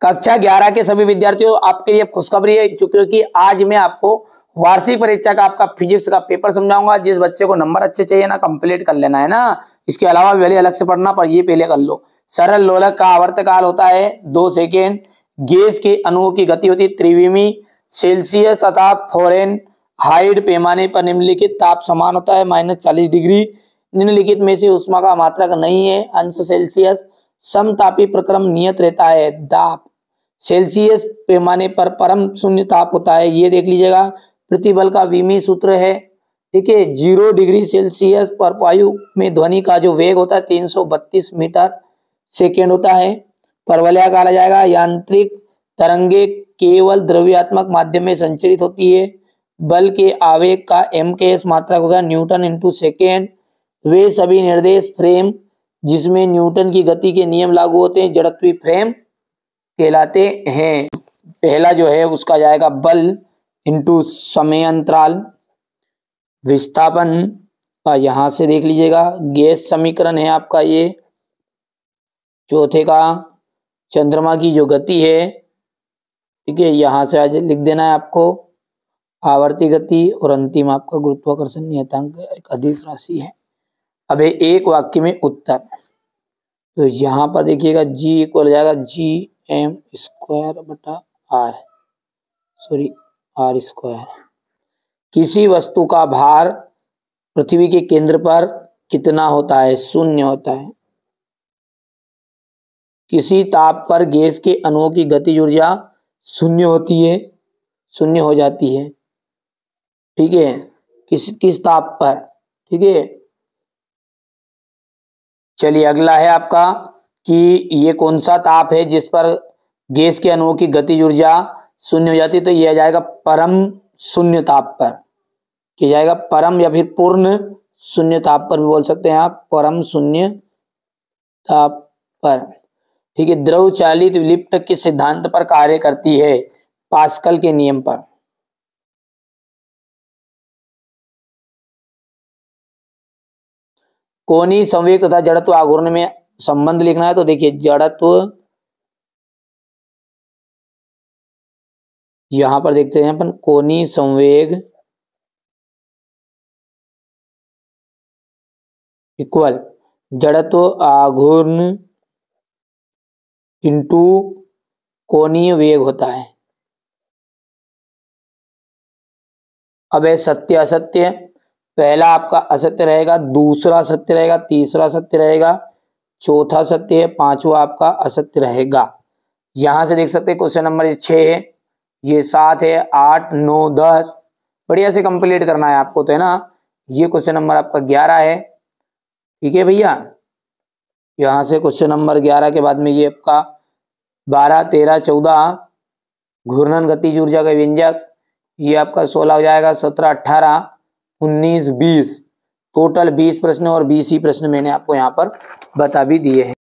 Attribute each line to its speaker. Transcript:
Speaker 1: कक्षा 11 के सभी विद्यार्थियों, आपके लिए खुशखबरी है क्योंकि आज मैं आपको वार्षिक परीक्षा का आपका फिजिक्स का पेपर समझाऊंगा। जिस बच्चे को नंबर अच्छे चाहिए ना, कंप्लीट कर लेना है ना, इसके अलावा पहले अलग से पढ़ना, पर ये पहले कर लो। सरल लोलक का आवर्तकाल होता है 2 सेकेंड। गैस के अणुओं की गति होती है त्रिविमी। सेल्सियस तथा फ़ारेनहाइट पैमाने पर निम्नलिखित ताप समान होता है -40 डिग्री। निम्नलिखित में से ऊष्मा का मात्रक नहीं है अंश सेल्सियस। समतापी प्रक्रम नियत रहता है दाब। सेल्सियस पैमाने पर परम शून्य ताप होता है, ये देख लीजिएगा। प्रतिबल का विमी सूत्र है, ठीक है। 0 डिग्री सेल्सियस पर वायु में ध्वनि का जो वेग होता है 332 मीटर सेकेंड होता है। परवलय कहा जाएगा। यांत्रिक तरंगे केवल द्रव्यात्मक माध्यम में संचरित होती है। बल के आवेग का MKS मात्रक होगा न्यूटन इंटू सेकेंड। वे सभी निर्देश फ्रेम जिसमें न्यूटन की गति के नियम लागू होते हैं जड़त्वीय फ्रेम कहलाते हैं। पहला जो है उसका जाएगा बल इंटू समय अंतराल। विस्थापन का यहां से देख लीजिएगा, गैस समीकरण है आपका ये। चौथे का चंद्रमा की जो गति है, ठीक है, यहां से आज लिख देना है आपको आवर्ती गति। और अंतिम आपका गुरुत्वाकर्षण नियतांक एक अदिश राशि है। अब एक वाक्य में उत्तर, तो यहाँ पर देखिएगा G इक्वल हो जाएगा R स्क्वायर। किसी वस्तु का भार पृथ्वी के केंद्र पर कितना होता है? 0 होता है। किसी ताप पर गैस के अणुओं की गतिज ऊर्जा 0 होती है, 0 हो जाती है, ठीक है। किस ताप पर, ठीक है। चलिए अगला है आपका कि ये कौन सा ताप है जिस पर गैस के अणुओं की गतिज ऊर्जा 0 हो जाती है? तो ये आ जाएगा परम शून्य ताप पर, किया जाएगा परम या फिर पूर्ण शून्य ताप पर भी बोल सकते हैं आप, परम शून्य ताप पर, ठीक है। द्रव चालित लिफ्ट के सिद्धांत पर कार्य करती है, पास्कल के नियम पर। कोणीय संवेग तथा जड़त्व आघूर्ण में संबंध लिखना है, तो देखिए जड़त्व यहां पर देखते हैं अपन, कोणीय संवेग इक्वल जड़त्व आघूर्ण इंटू कोणीय वेग होता है। अब है सत्य असत्य, पहला आपका असत्य रहेगा, दूसरा सत्य रहेगा, तीसरा सत्य रहेगा, चौथा सत्य है, पांचवा आपका असत्य रहेगा। यहां से देख सकते हैं क्वेश्चन नंबर 6 है, ये 7 है, 8, 9, 10 बढ़िया से कंप्लीट करना है आपको, तो है ना। ये क्वेश्चन नंबर आपका 11 है, ठीक है भैया। यहां से क्वेश्चन नंबर 11 के बाद में ये आपका 12, 13, 14 घूर्णन गतिज ऊर्जा का व्यंजक, ये आपका 16 हो जाएगा, 17, 18, 19, 20 टोटल 20 प्रश्न और 20 ही प्रश्न मैंने आपको यहाँ पर बता भी दिए हैं।